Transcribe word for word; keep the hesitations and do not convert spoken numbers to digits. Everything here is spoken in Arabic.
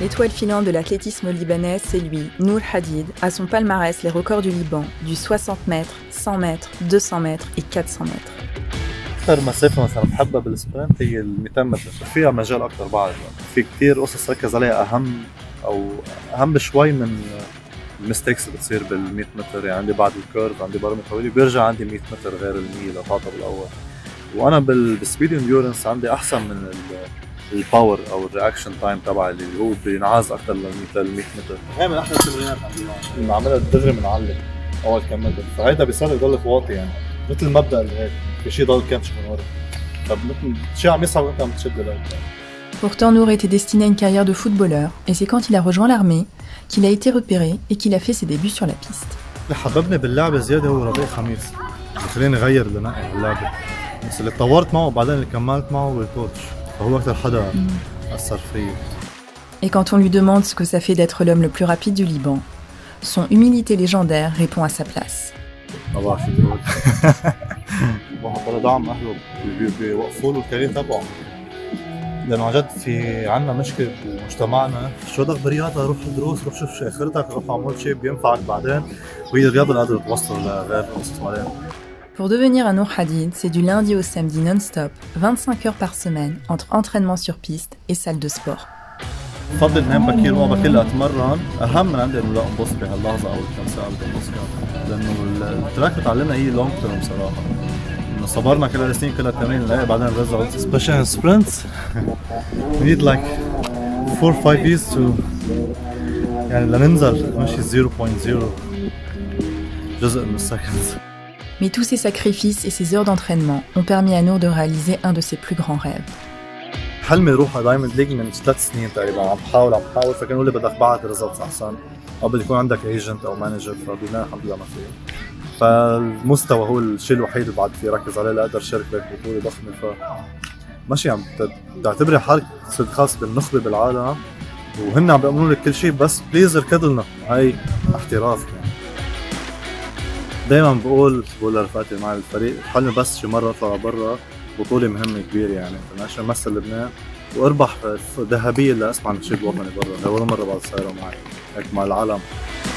L'étoile filante de l'athlétisme libanais, c'est lui, Nour Hadid, à son palmarès les records du Liban, du soixante mètres, cent mètres, deux cents mètres et quatre cents mètres. أكثر مسافة مثلا بحبها بالسبرنت هي ال مئتين متر، فيها مجال أكثر بعد، في كتير قصص ركز عليها أهم أو أهم شوي من المستيكس اللي بتصير بال مئة متر، يعني عندي بعد الكيرف عندي برامج طويلة بيرجع عندي مئة متر غير المية لو تعطى بالأول، وأنا بال بالسبيد انديورنس عندي أحسن من الباور أو الرياكشن تايم تبعي اللي هو بينعاز أكثر لل مئة متر، هي من أحلى التمرينات عندي اللي بعملها دغري بنعلم أول كم متر، فهيدا بيصير يضلك واطي يعني مثل المبدأ اللي هيك في شيء ضل كمش من ورا، فمثل شيء عم يصعب وأنت عم تشد لهيك. Pourtant, Nour était destiné à une carrière de footballeur, et c'est quand il a rejoint l'armée qu'il a été repéré et qu'il a fait ses débuts sur la piste. اللي حببني باللعبة زيادة هو ربيع خميس، اللي خلاني أغير بنقي اللعبة، بس اللي تطورت معه وبعدين اللي كملت معه هو الكوتش، فهو أكثر حدا أثر فيي. Et quand on lui demande ce que ça fait d'être l'homme le plus rapide du Liban, son humilité légendaire répond à sa place. ما بعرف شو تقول. واحد بلا دعم أهله بيوقفوا له الكارير تبعه. لأنه عن جد في عنا مشكلة بمجتمعنا، شو بدك برياضة روح دروس روح شوف شي آخرتك روح اعمل شي بينفعك بعدين، وهي الرياضة اللي قادرة توصل لغير قصص بعدين. Pour devenir un Nour Hadid, c'est du lundi au samedi non-stop, vingt-cinq heures par semaine, entre entraînement sur piste et salle de sport. بفضل نام بكير وما بكير لأتمرن، أهم من عندي إنه لا أنبسط بهاللحظة أو الكم ساعة اللي بنبسط فيها، لأنه التراك بتعلمنا هي لونج تيرم صراحة. إنه صبرنا كل هالسنين كل هالتمرين نلاقي بعدين الريزلتس. سبيشال سبرنتس we need like four five years to يعني لننزل ماشي zéro point zéro جزء من السكند. Mais tous ces sacrifices et ces heures d'entraînement ont permis à Nour de réaliser un de ses plus grands rêves. حلمي روح على دايموند ليج من ثلاث سنين تقريبا، عم بحاول عم بحاول فكانوا لي بدك بعد ريزلتس احسن قبل يكون عندك ايجنت او مانجر، فبناء الحمد لله ما في، فالمستوى هو الشيء الوحيد اللي بعد في ركز عليه لاقدر شارك ببطوله ضخمه، ف ماشي عم تعتبري حالك صرت خاص بالنخبه بالعالم وهن عم بيأمنوا لك كل شيء، بس بليز اركض لنا، هاي احتراف يعني. دائما بقول بقول لرفقاتي مع الفريق حلمي بس شي مره اطلع برا بطولة مهمة كبيرة يعني عشان امثل لبنان واربح ذهبية لاسمع النشيد الوطني برا، هي ولا مرة بعد صايرة معي هيك مع العالم.